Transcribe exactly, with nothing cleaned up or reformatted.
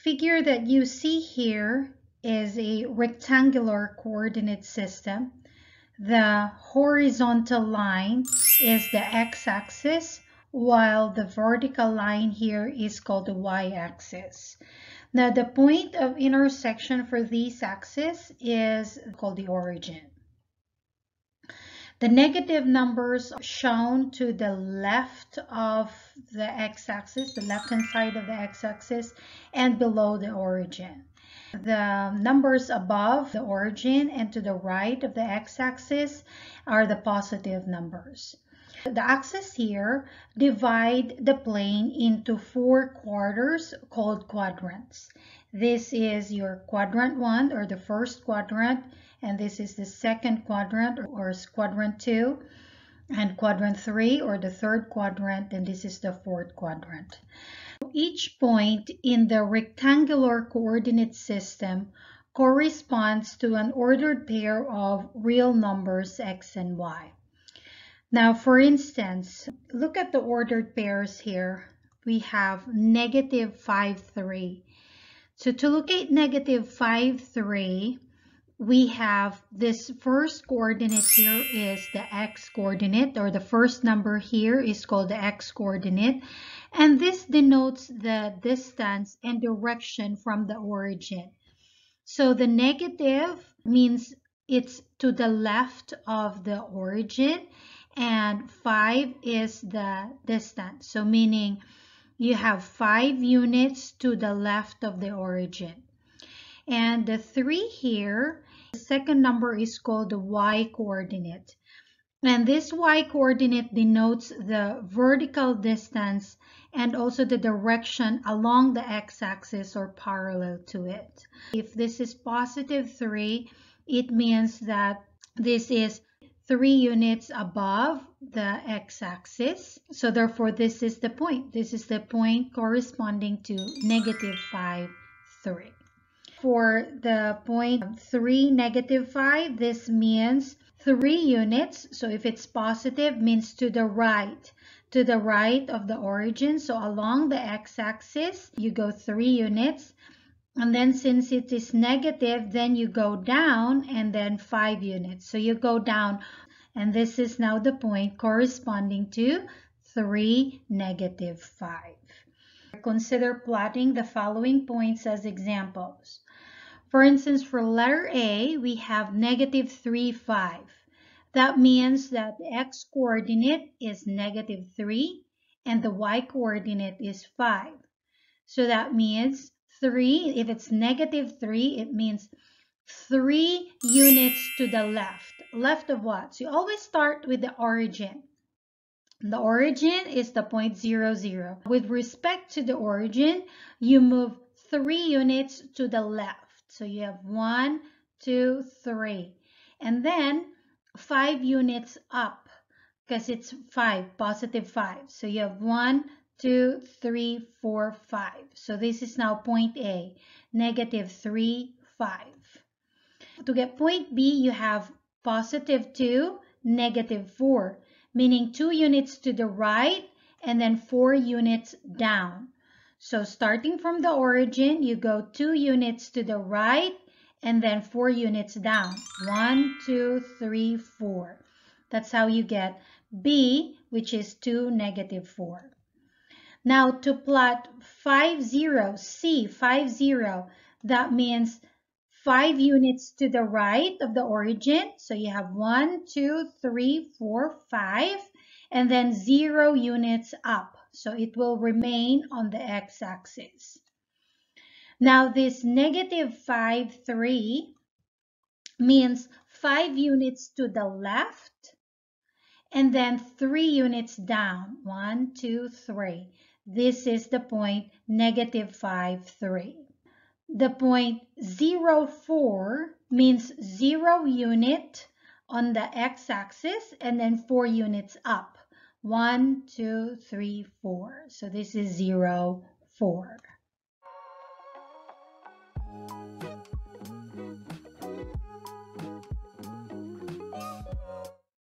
figure that you see here is a rectangular coordinate system. The horizontal line is the x-axis, while the vertical line here is called the y-axis. Now, the point of intersection for these axes is called the origin. The negative numbers shown to the left of the x-axis, the left-hand side of the x-axis, and below the origin. The numbers above the origin and to the right of the x-axis are the positive numbers. The axes here divide the plane into four quarters called quadrants. This is your quadrant one, or the first quadrant, and this is the second quadrant, or quadrant two, and quadrant three, or the third quadrant, and this is the fourth quadrant. Each point in the rectangular coordinate system corresponds to an ordered pair of real numbers x and y. Now, for instance, look at the ordered pairs here. We have negative five, three. So to locate negative five, three, we have this first coordinate here is the x coordinate, or the first number here is called the x coordinate, and this denotes the distance and direction from the origin. So the negative means it's to the left of the origin, and five is the distance, so meaning you have five units to the left of the origin. And the three here, the second number is called the y coordinate. And this y coordinate denotes the vertical distance and also the direction along the x-axis or parallel to it. If this is positive three, it means that this is three units above the x-axis. So therefore, this is the point. This is the point corresponding to negative five, three. For the point three, negative five, this means three units. So if it's positive, means to the right, to the right of the origin. So along the x-axis, you go three units. And then since it is negative, then you go down and then five units. So you go down, and this is now the point corresponding to three, negative five. Consider plotting the following points as examples. For instance, for letter A, we have negative three, five. That means that the x-coordinate is negative three and the y-coordinate is five. So that means three, if it's negative three, it means three units to the left. Left of what? So you always start with the origin. The origin is the point zero, zero. With respect to the origin, you move three units to the left. So you have one, two, three. And then five units up because it's five, positive five. So you have one, two, three, four, five. So this is now point A, negative three, five. To get point B, you have positive two, negative four, meaning two units to the right and then four units down. So starting from the origin, you go two units to the right and then four units down. One, two, three, four. That's how you get B, which is two, negative four. Now to plot five, zero, C, five, zero, that means five units to the right of the origin. So you have one, two, three, four, five, and then zero units up. So it will remain on the x-axis. Now this negative five, three means five units to the left and then three units down. One, two, three. This is the point negative five, three. The point zero, four means zero unit on the x-axis and then four units up. One, two, three, four. So this is zero, four.